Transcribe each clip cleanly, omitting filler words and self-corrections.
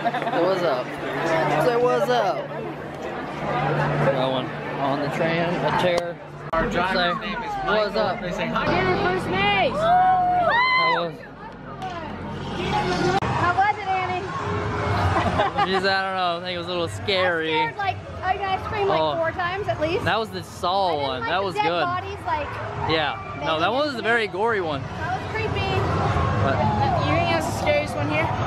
what's up. Say what's up. Going on the train, a chair. Our driver's say, name is Michael. what's up? They say hi. Get her first base. How was it, Annie? Geez, I don't know. I think it was a little scary. I scared, like, I screamed like 4 times at least. That was the Saul one. Like, that the was dead good. Bodies, like, Yeah. No, that one was a very gory one. that was creepy. But You think that's the scariest one here?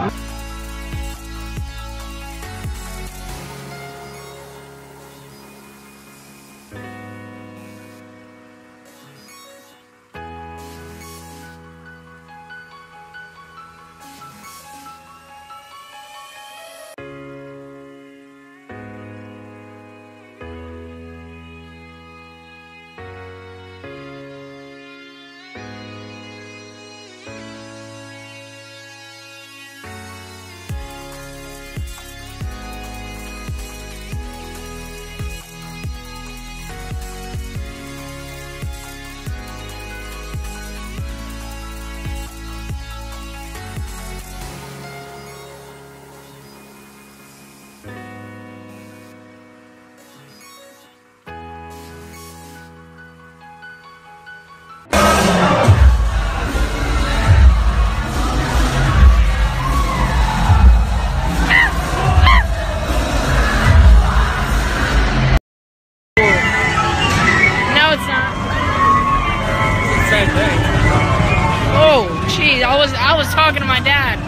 Oh, geez, I was talking to my dad.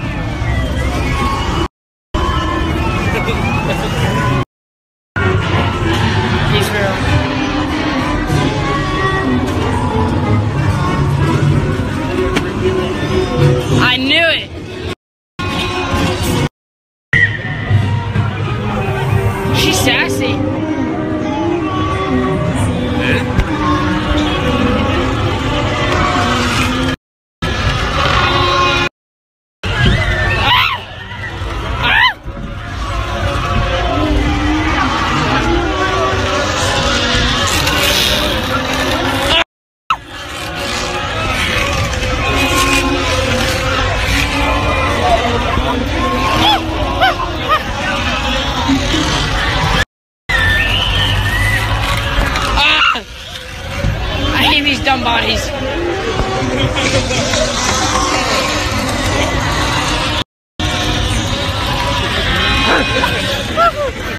He's real. I knew it. She's sassy. I hate these dumb bodies.